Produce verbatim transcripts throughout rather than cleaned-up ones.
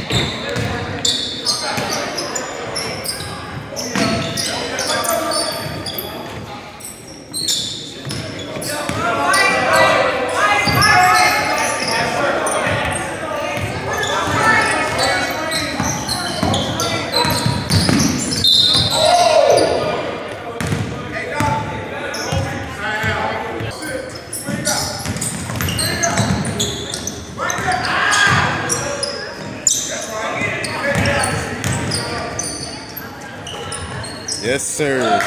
Yes, sir.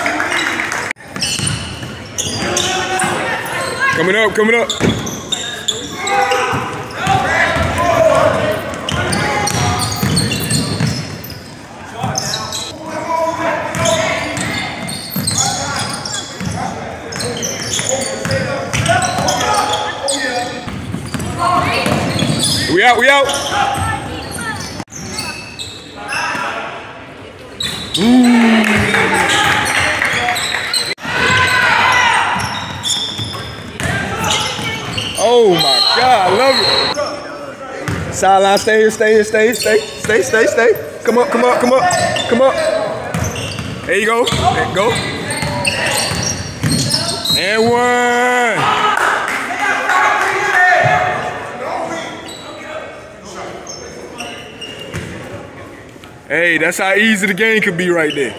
Coming up, coming up. We out, we out. Ooh. Oh my God, I love it. Sideline, stay here, stay here, stay here, stay, stay, stay, stay. Come up, come up, come up, come up. There you go, there you go. And one. Hey, that's how easy the game could be right there.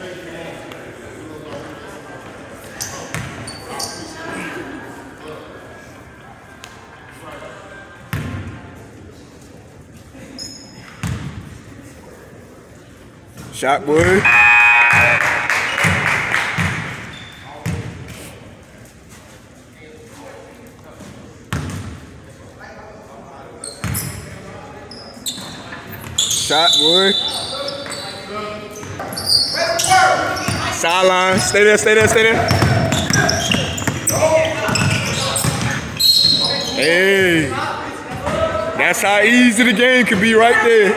Shot, boy. Shot, boy. Sideline. Stay there, stay there, stay there. Hey. That's how easy the game could be right there.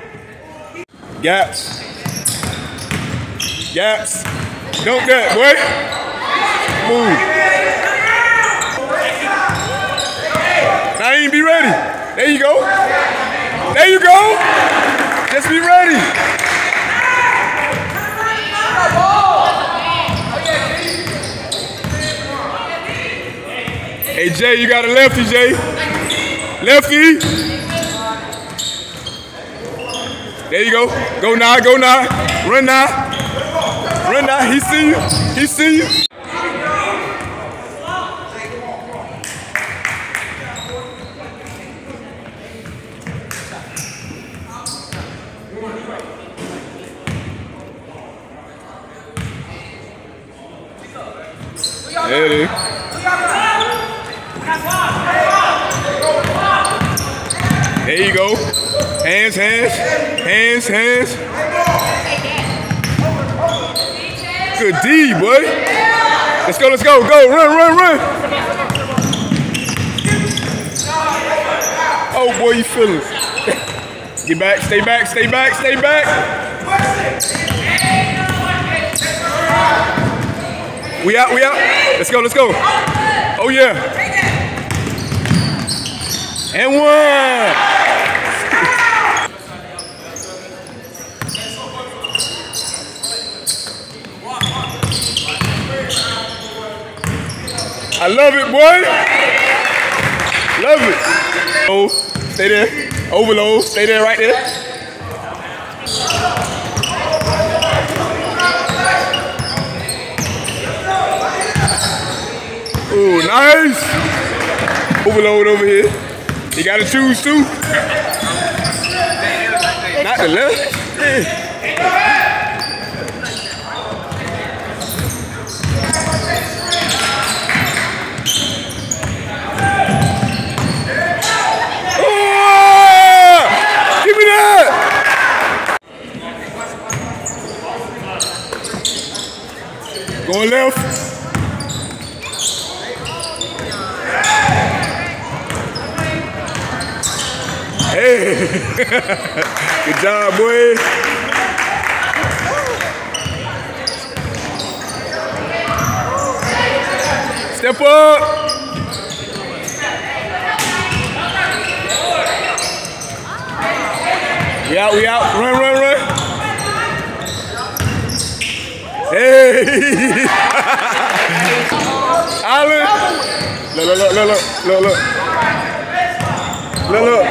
Gaps. Gaps. Don't that, boy. Move. Now you be ready. There you go. There you go. Just be ready. Hey, Jay, you got a lefty, Jay. Lefty. There you go. Go now, go now. Run now. Run now. He see you. He see you. There it is. There you go. Hands, hands, hands, hands. Good D, boy. Let's go, let's go, go, run, run, run. Oh, boy, you feeling it. Get back, stay back, stay back, stay back. We out, we out. Let's go, let's go. Oh, yeah. And one. I love it, boy. Love it. Oh, stay there. Overload. Stay there right there. Ooh, nice. Overload over here. You gotta choose too. Not the left. Yeah. Going left. Hey. Good job, boy. Step up. We out, we out. Run, run, run. Hey! Allen! Look, look, look, look, look, look. Look, look.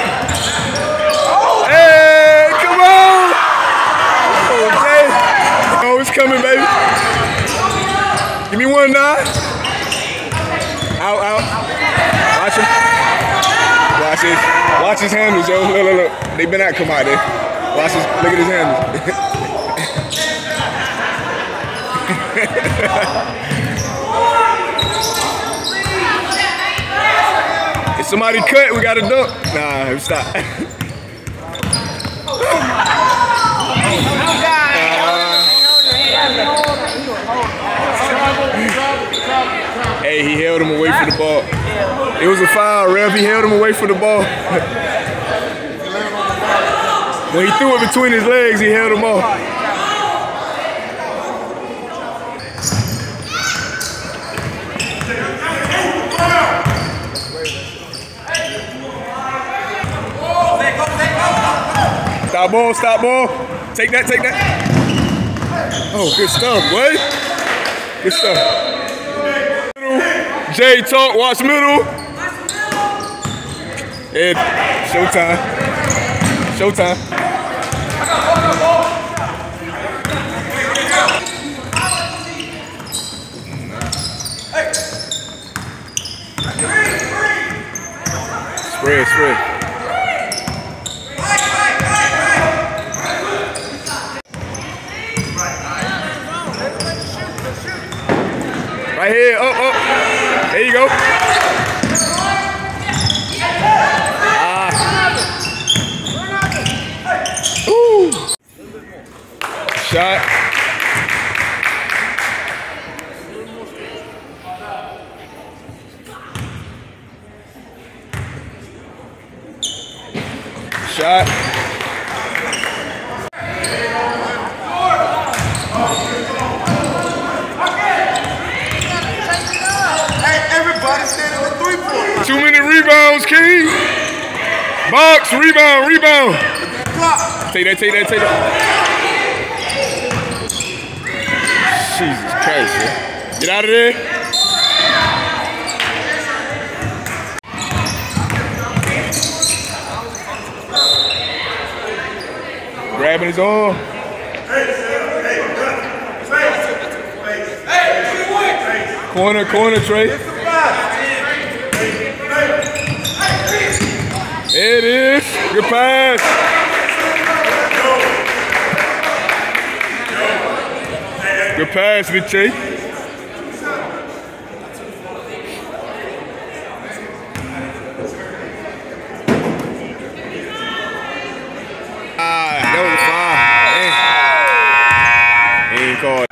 Hey, come on! Okay. Oh, it's coming, baby. Give me one nine. Out, out. Watch him. Watch his, watch his handles, yo. Look, look, look. They been out, come out there. Watch his, look at his handles. If somebody cut, we gotta dunk. Nah, stop. uh, hey, he held him away from the ball. It was a foul, ref. He held him away from the ball. When he threw it between his legs, he held him off. Stop ball, stop ball. Take that, take that. Oh, good stuff, boy. Good stuff. Jay talk, watch middle. Ed, showtime. Showtime. Spread, spread. Right here, up, up. There you go. Ah. Ooh. Shot. Shot. Too many rebounds, King. Box, rebound, rebound. Take that, take that, take that. Jesus Christ, man. Get out of there. Grabbing his arm. Corner, corner, Trey. There it is. Good pass. Good pass, Richie. Ah, that was a foul. He ain't called.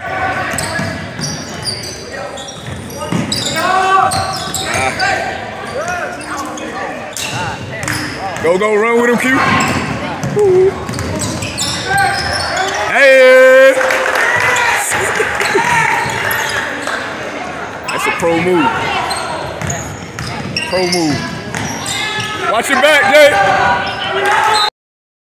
Go, go, run with him, Q. Ooh. Hey! That's a pro move. Pro move. Watch your back, Jay.